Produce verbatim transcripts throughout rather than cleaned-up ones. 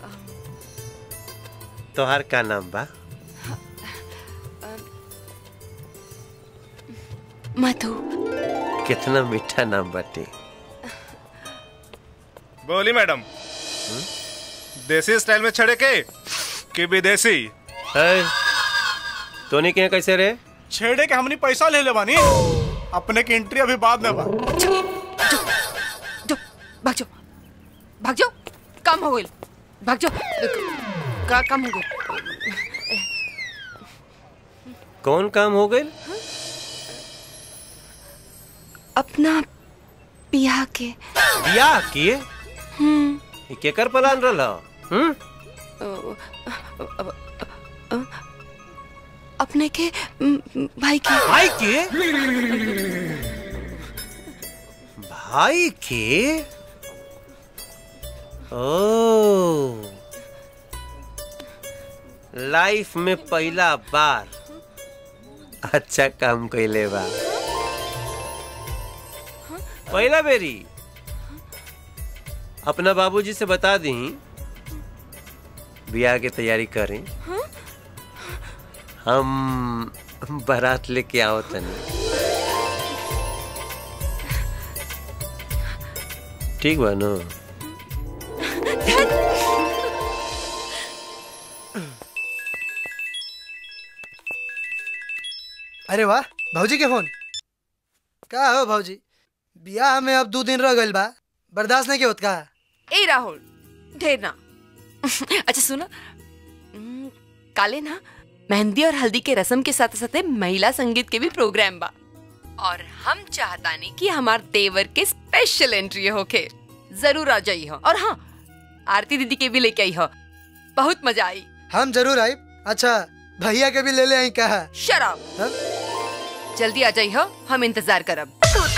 तोहार का नाम बा? मधु। कितना मीठा नाम बाटे। बोली मैडम, देसी स्टाइल में छड़े के कि विदेशी? तोने के कैसे रे? छेड़े के हमनी पैसा ले ले बानी, अपने की एंट्री अभी बाद में बा। जो, जो, भाग जाओ, भाग जाओ, काम हो गई, भाग जाओ, का काम हो गई। कौन काम हो गई? अपना बियाह के। बियाह किए? हम्म। केकर प्लान रहा? हम्म। अपने के भाई के। भाई के? भाई के? ओ, लाइफ में पहला बार अच्छा काम कैले बा। पहला बेरी अपना बाबूजी से बता दी बियाह की तैयारी करें। हम बारात लेके आओ तनी। ठीक बा ना? अरे वाह, भाऊजी के फोन। का हो भाऊजी, बियाह में अब दो दिन रह गइल बा, बर्दाश्त नहीं के होत का? ए राहुल, ढेर ना। अच्छा सुनो, काले ना मेहंदी और हल्दी के रस्म के साथ साथ महिला संगीत के भी प्रोग्राम बा, और हम चाहतानी कि हमार देवर के स्पेशल एंट्री होके। जरूर आ जाई हो, और हाँ, आरती दीदी के भी लेके आई हो, बहुत मजा आई। हम जरूर आई। अच्छा, भैया के भी ले ले आई कहा? शराब। जल्दी आ जाई हो, हम इंतजार करब।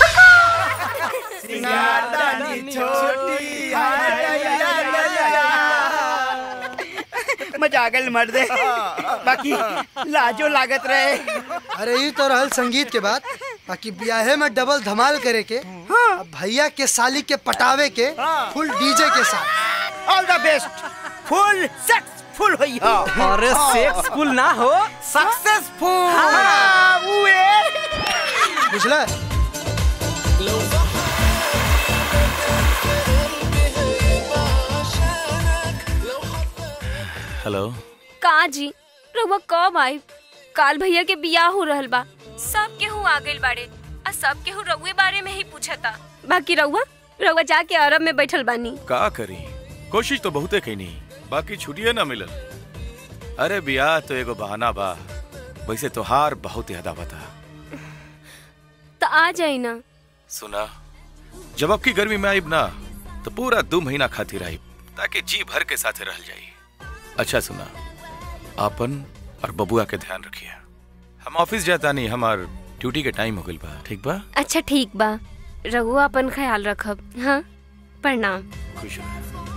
मजा आ गई मर्दे, बाकी लाजो लागत रहे। अरे ये तो रहल संगीत के बाद, बाकी ब्याहे में डबल धमाल करे के, हाँ। भैया के साली के पटावे के, हाँ। फुल डीजे के साथ। All the best, full successful होई हो। अरे सक्सेसफुल ना हो, सक्सेसफुल। हाँ, बुझला? हेलो। का जी, रउआ कब आई? काल भैया के बियाह हो रहल बा, सब केहू आ गइल बाड़े, आ सब केहू रउए बारे में ही पूछता। बाकी रउआ रउआ जाके अरब में बैठल बानी। का करी, कोशिश तो बहुते कईनी, बाकी छुट्टिए ना मिलल। अरे बियाह तो एगो बहाना बा, वैसे तोहार बहुत याद आवता। तो आ जाई ना। सुना, जब आपकी गर्मी में आईब ना तो पूरा दो महीना खातिर आईब, ताकि जी भर के साथे रह जाई। अच्छा सुना, आपन और बबुआ के ध्यान रखिए। हम ऑफिस जाता नहीं, हमार ड्यूटी के टाइम हो गइल बा। ठीक बा? अच्छा ठीक बा, रघुआ अपन ख्याल रखब। हाँ, प्रणाम। खुश रह।